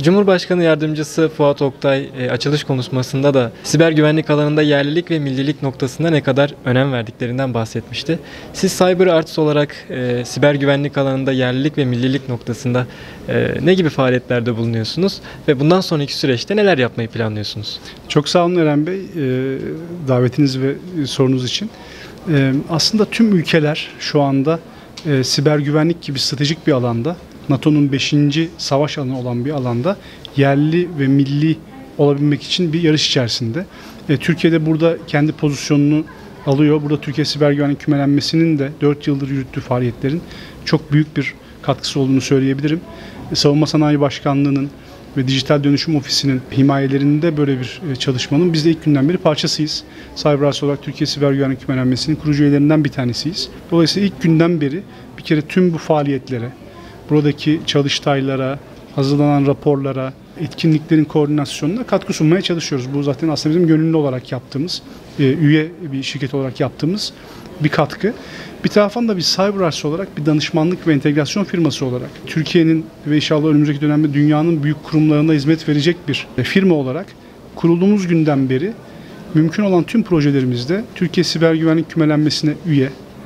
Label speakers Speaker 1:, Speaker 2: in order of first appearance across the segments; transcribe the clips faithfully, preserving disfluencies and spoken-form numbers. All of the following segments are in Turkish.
Speaker 1: Cumhurbaşkanı Yardımcısı Fuat Oktay e, açılış konuşmasında da siber güvenlik alanında yerlilik ve millilik noktasında ne kadar önem verdiklerinden bahsetmişti. Siz CyberArts olarak e, siber güvenlik alanında yerlilik ve millilik noktasında e, ne gibi faaliyetlerde bulunuyorsunuz ve bundan sonraki süreçte neler yapmayı planlıyorsunuz?
Speaker 2: Çok sağ olun Eren Bey, e, davetiniz ve sorunuz için. E, aslında tüm ülkeler şu anda e, siber güvenlik gibi stratejik bir alanda, NATO'nun beşinci savaş alanı olan bir alanda yerli ve milli olabilmek için bir yarış içerisinde. E, Türkiye'de burada kendi pozisyonunu alıyor. Burada Türkiye Siber Güvenlik Kümelenmesi'nin de dört yıldır yürüttüğü faaliyetlerin çok büyük bir katkısı olduğunu söyleyebilirim. E, Savunma Sanayi Başkanlığı'nın ve Dijital Dönüşüm Ofisi'nin himayelerinde böyle bir çalışmanın biz de ilk günden beri parçasıyız. CyberArts olarak Türkiye Siber Güvenlik Kümelenmesi'nin kurucu üyelerinden bir tanesiyiz. Dolayısıyla ilk günden beri bir kere tüm bu faaliyetlere, buradaki çalıştaylara, hazırlanan raporlara, etkinliklerin koordinasyonuna katkı sunmaya çalışıyoruz. Bu zaten aslında bizim gönüllü olarak yaptığımız, üye bir şirket olarak yaptığımız bir katkı. Bir taraftan da biz CyberArts olarak bir danışmanlık ve entegrasyon firması olarak Türkiye'nin ve inşallah önümüzdeki dönemde dünyanın büyük kurumlarına hizmet verecek bir firma olarak kurulduğumuz günden beri mümkün olan tüm projelerimizde Türkiye Siber Güvenlik Kümelenmesi'ne üye,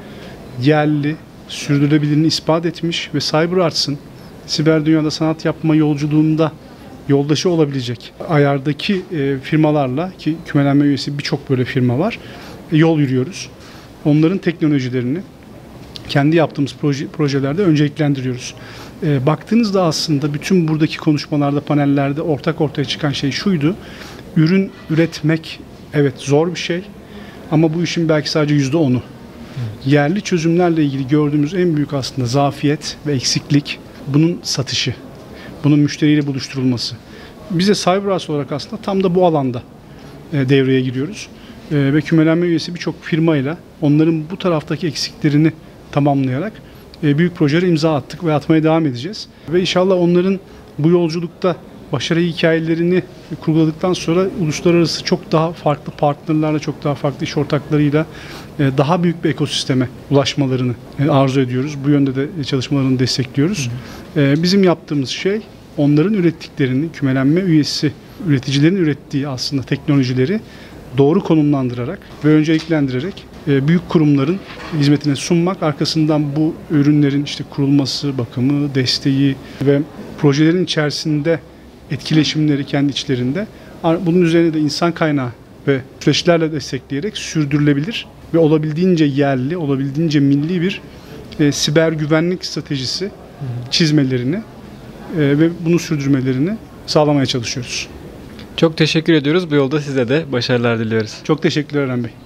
Speaker 2: yerli, sürdürülebilirliğini ispat etmiş ve CyberArts'ın siber dünyada sanat yapma yolculuğunda yoldaşı olabilecek ayardaki e, firmalarla, ki kümelenme üyesi birçok böyle firma var, e, yol yürüyoruz. Onların teknolojilerini kendi yaptığımız proje, projelerde önceliklendiriyoruz. E, baktığınızda aslında bütün buradaki konuşmalarda, panellerde ortak ortaya çıkan şey şuydu: ürün üretmek evet zor bir şey ama bu işin belki sadece yüzde onu. Yerli çözümlerle ilgili gördüğümüz en büyük aslında zafiyet ve eksiklik bunun satışı, bunun müşteriyle buluşturulması. Biz de CyberArts olarak aslında tam da bu alanda e, devreye giriyoruz. E, ve kümelenme üyesi birçok firmayla onların bu taraftaki eksiklerini tamamlayarak e, büyük projelere imza attık ve atmaya devam edeceğiz. Ve inşallah onların bu yolculukta başarı hikayelerini kurguladıktan sonra uluslararası çok daha farklı partnerlerle, çok daha farklı iş ortaklarıyla daha büyük bir ekosisteme ulaşmalarını arzu ediyoruz. Bu yönde de çalışmalarını destekliyoruz. Hı hı. Bizim yaptığımız şey onların ürettiklerini, kümelenme üyesi üreticilerin ürettiği aslında teknolojileri doğru konumlandırarak ve önceliklendirerek büyük kurumların hizmetine sunmak, arkasından bu ürünlerin işte kurulması, bakımı, desteği ve projelerin içerisinde etkileşimleri kendi içlerinde, bunun üzerine de insan kaynağı ve süreçlerle destekleyerek sürdürülebilir ve olabildiğince yerli, olabildiğince milli bir e, siber güvenlik stratejisi çizmelerini e, ve bunu sürdürmelerini sağlamaya çalışıyoruz.
Speaker 1: Çok teşekkür ediyoruz. Bu yolda size de başarılar diliyoruz.
Speaker 2: Çok teşekkürler Eren Bey.